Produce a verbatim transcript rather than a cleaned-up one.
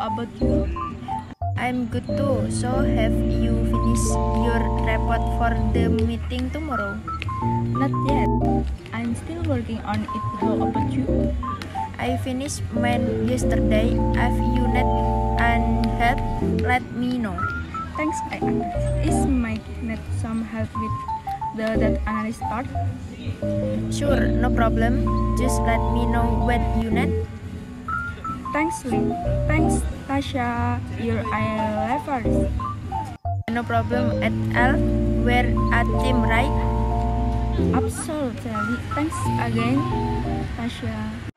about you? I'm good too. So have you finished your report for the meeting tomorrow? Not yet. I'm still working on it. How about you? I finished mine yesterday. If you need and help, let me know. Thanks, I Is might need some help with the data analyst part? Sure, no problem. Just let me know what you need. Thanks, Lynn. Thanks, Tasha. Your I levers. No problem at all. We're a team, right? Absolutely. Thanks again, Tasha.